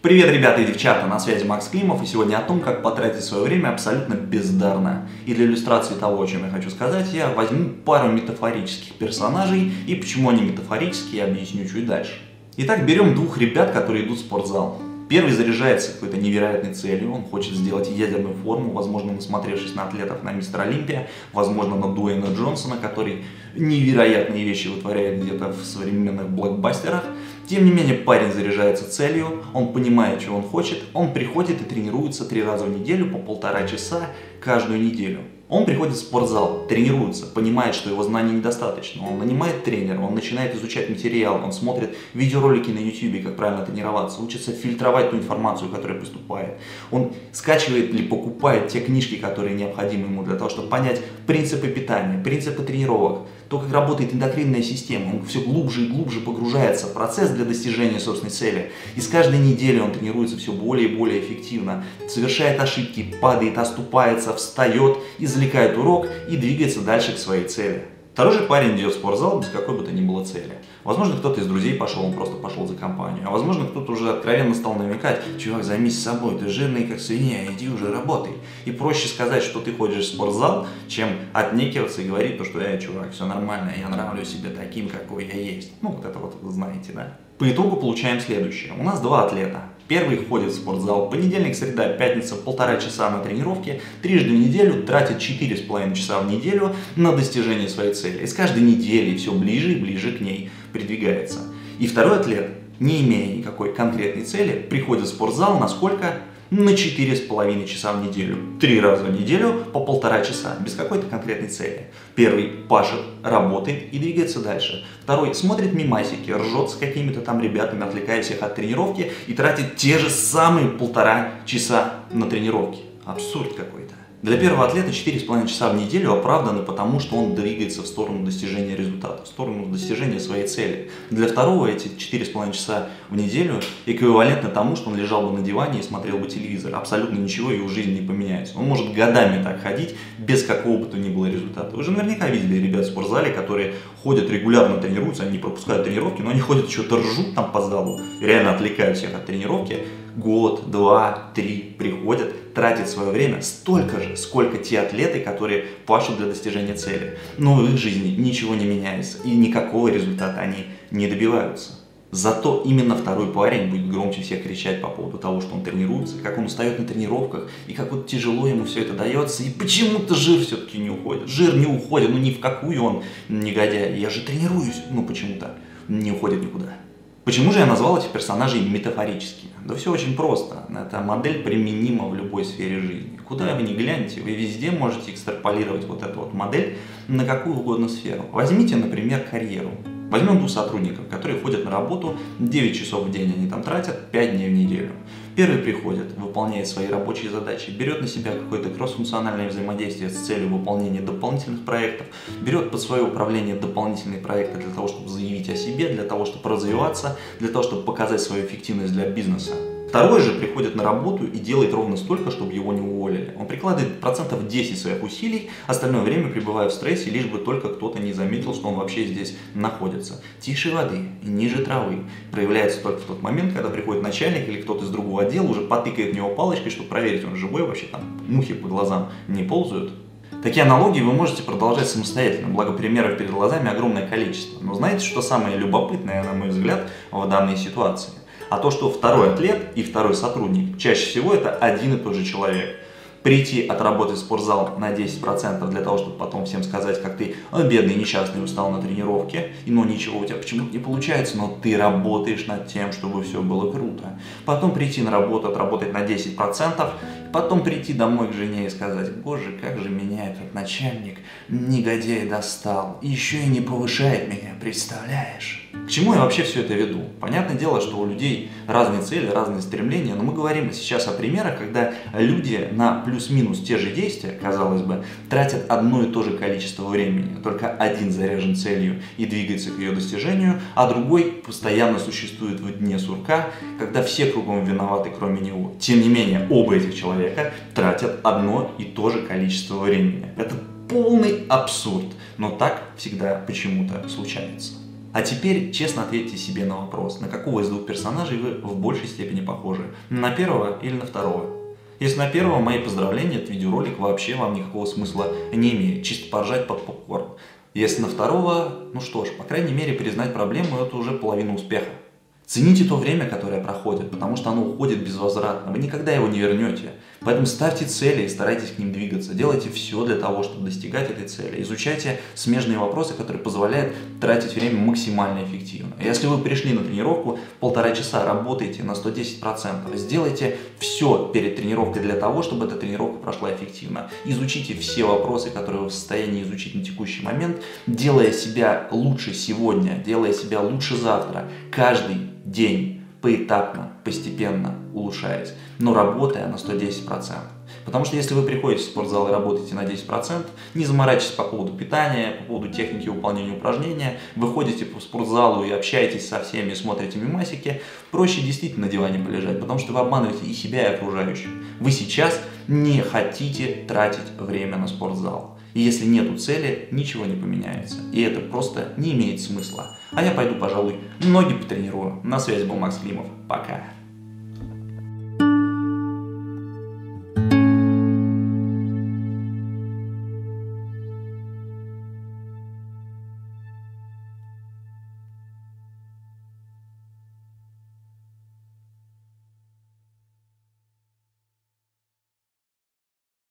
Привет, ребята и девчата, на связи Макс Климов, и сегодня о том, как потратить свое время абсолютно бездарно. И для иллюстрации того, о чем я хочу сказать, я возьму пару метафорических персонажей, и почему они метафорические, я объясню чуть дальше. Итак, берем двух ребят, которые идут в спортзал. Первый заряжается какой-то невероятной целью, он хочет сделать ядерную форму, возможно, насмотревшись на атлетов на Мистера Олимпия, возможно, на Дуэйна Джонсона, который невероятные вещи вытворяет где-то в современных блокбастерах. Тем не менее, парень заряжается целью, он понимает, чего он хочет, он приходит и тренируется 3 раза в неделю по 1,5 часа каждую неделю. Он приходит в спортзал, тренируется, понимает, что его знаний недостаточно, он нанимает тренера, он начинает изучать материал, он смотрит видеоролики на YouTube, как правильно тренироваться, учится фильтровать ту информацию, которая поступает. Он скачивает или покупает те книжки, которые необходимы ему для того, чтобы понять принципы питания, принципы тренировок, то, как работает эндокринная система. Он все глубже и глубже погружается в процесс для достижения собственной цели. И с каждой неделей он тренируется все более и более эффективно, совершает ошибки, падает, оступается, встает, извлекает урок и двигается дальше к своей цели. Второй же парень идет в спортзал без какой бы то ни было цели. Возможно, кто-то из друзей пошел, он просто пошел за компанию. А возможно, кто-то уже откровенно стал намекать: чувак, займись собой, ты жирный как свинья, иди уже работай. И проще сказать, что ты ходишь в спортзал, чем отнекиваться и говорить то, что чувак, все нормально, я нравлюсь себе таким, какой я есть. Ну, вот это вот вы знаете, да? По итогу получаем следующее. У нас два атлета. Первый ходит в спортзал понедельник, среда, пятница, 1,5 часа на тренировке, трижды в неделю, тратит 4,5 часа в неделю на достижение своей цели. И с каждой неделей все ближе и ближе к ней придвигается. И второй атлет, не имея никакой конкретной цели, приходит в спортзал на сколько? На 4,5 часа в неделю. 3 раза в неделю по 1,5 часа, без какой-то конкретной цели. Первый пашет, работает и двигается дальше. Второй смотрит мимасики, ржет с какими-то там ребятами, отвлекая всех от тренировки и тратит те же самые 1,5 часа на тренировки. Абсурд какой-то. Для первого атлета 4,5 часа в неделю оправданы, потому что он двигается в сторону достижения результата, в сторону достижения своей цели. Для второго эти 4,5 часа в неделю эквивалентны тому, что он лежал бы на диване и смотрел бы телевизор. Абсолютно ничего в его жизни не поменяется. Он может годами так ходить, без какого бы то ни было результата. Вы же наверняка видели ребят в спортзале, которые ходят регулярно, тренируются, они не пропускают тренировки, но они ходят, что-то ржут там по залу, реально отвлекают всех от тренировки. Год, 2, 3 приходят, тратят свое время столько же, сколько те атлеты, которые пашут для достижения цели. Но в их жизни ничего не меняется, и никакого результата они не добиваются. Зато именно второй парень будет громче всех кричать по поводу того, что он тренируется, как он устает на тренировках, и как вот тяжело ему все это дается, и почему-то жир все-таки не уходит. Жир не уходит, ну ни в какую он негодяй. Я же тренируюсь, но почему-то не уходит никуда. Почему же я назвал этих персонажей метафорическими? Да все очень просто. Эта модель применима в любой сфере жизни. Куда вы ни глянете, вы везде можете экстраполировать вот эту вот модель на какую угодно сферу. Возьмите, например, карьеру. Возьмем 2 сотрудников, которые ходят на работу 9 часов в день, они там тратят 5 дней в неделю. Первый приходит, выполняет свои рабочие задачи, берет на себя какое-то кроссфункциональное взаимодействие с целью выполнения дополнительных проектов, берет под свое управление дополнительные проекты для того, чтобы заявить о себе, для того, чтобы развиваться, для того, чтобы показать свою эффективность для бизнеса. Второй же приходит на работу и делает ровно столько, чтобы его не уволили. Он прикладывает 10% своих усилий, остальное время пребывая в стрессе, лишь бы только кто-то не заметил, что он вообще здесь находится. Тише воды и ниже травы. Проявляется только в тот момент, когда приходит начальник или кто-то из другого отдела, уже потыкает в него палочкой, чтобы проверить, он живой, вообще там мухи по глазам не ползают. Такие аналогии вы можете продолжать самостоятельно, благо примеров перед глазами огромное количество. Но знаете, что самое любопытное, на мой взгляд, в данной ситуации? А то, что второй атлет и второй сотрудник чаще всего это один и тот же человек. Прийти отработать в спортзал на 10% для того, чтобы потом всем сказать, как ты бедный, несчастный, устал на тренировке, и ну ничего у тебя почему-то не получается, но ты работаешь над тем, чтобы все было круто. Потом прийти на работу, отработать на 10%, потом прийти домой к жене и сказать: боже, как же меня этот начальник, негодяй, достал, и еще и не повышает меня, представляешь? К чему я вообще все это веду? Понятное дело, что у людей разные цели, разные стремления, но мы говорим сейчас о примерах, когда люди на плюс-минус те же действия, казалось бы, тратят одно и то же количество времени. Только один заряжен целью и двигается к ее достижению, а другой постоянно существует в дне сурка, когда все кругом виноваты, кроме него. Тем не менее, оба этих человека тратят одно и то же количество времени. Это полный абсурд, но так всегда почему-то случается. А теперь честно ответьте себе на вопрос, на какого из двух персонажей вы в большей степени похожи? На первого или на второго? Если на первого, мои поздравления, этот видеоролик вообще вам никакого смысла не имеет, чисто поржать под попкорн. Если на второго, ну что ж, по крайней мере признать проблему – это уже половина успеха. Цените то время, которое проходит, потому что оно уходит безвозвратно, вы никогда его не вернете. Поэтому ставьте цели и старайтесь к ним двигаться. Делайте все для того, чтобы достигать этой цели. Изучайте смежные вопросы, которые позволяют тратить время максимально эффективно. Если вы пришли на тренировку, 1,5 часа работаете на 110%. Сделайте все перед тренировкой для того, чтобы эта тренировка прошла эффективно. Изучите все вопросы, которые вы в состоянии изучить на текущий момент, делая себя лучше сегодня, делая себя лучше завтра. Каждый день поэтапно, постепенно улучшаясь, но работая на 110%. Потому что если вы приходите в спортзал и работаете на 10%, не заморачивайтесь по поводу питания, по поводу техники выполнения упражнения, выходите по спортзалу и общаетесь со всеми, смотрите мемасики, проще действительно на диване полежать, потому что вы обманываете и себя, и окружающих. Вы сейчас не хотите тратить время на спортзал. И если нету цели, ничего не поменяется. И это просто не имеет смысла. А я пойду, пожалуй, ноги потренирую. На связи был Макс Климов. Пока.